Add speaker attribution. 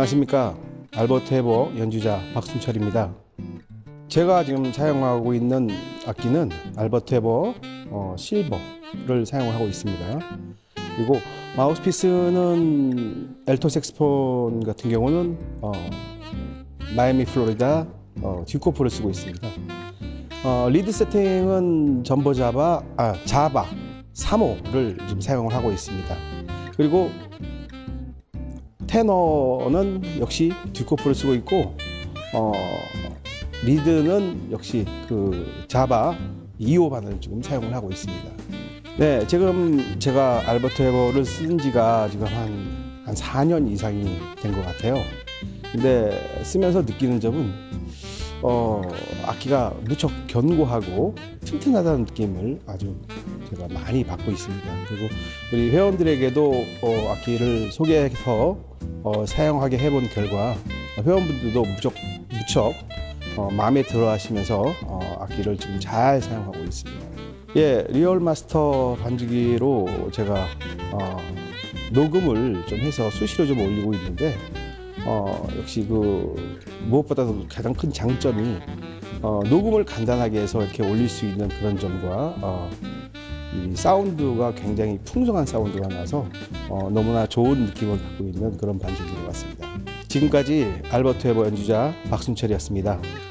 Speaker 1: 안녕하십니까. 알버트 해버 연주자 박순철입니다. 제가 지금 사용하고 있는 악기는 알버트 해버 실버를 사용하고 있습니다. 그리고 마우스피스는 엘토 색스폰 같은 경우는 마이애미 플로리다 듀코프를 쓰고 있습니다. 리드 세팅은 전보 자바 3호를 지금 사용을 하고 있습니다. 그리고 테너는 역시 듀코프를 쓰고 있고 리드는 역시 그 자바 2호 반을 지금 사용을 하고 있습니다. 네, 지금 제가 알버트 해버를 쓴 지가 지금 한 4년 이상이 된 것 같아요. 근데 쓰면서 느끼는 점은 악기가 무척 견고하고 튼튼하다는 느낌을 아주 제가 많이 받고 있습니다. 그리고 우리 회원들에게도 악기를 소개해서 사용하게 해본 결과 회원분들도 무척 마음에 들어 하시면서 악기를 지금 잘 사용하고 있습니다. 예, 리얼 마스터 반주기로 제가 녹음을 좀 해서 수시로 좀 올리고 있는데 역시 그 무엇보다도 가장 큰 장점이 녹음을 간단하게 해서 이렇게 올릴 수 있는 그런 점과 이 사운드가 굉장히 풍성한 사운드가 나서 너무나 좋은 느낌을 갖고 있는 그런 반주기인 것 같습니다. 지금까지 알버트 해버 연주자 박순철이었습니다.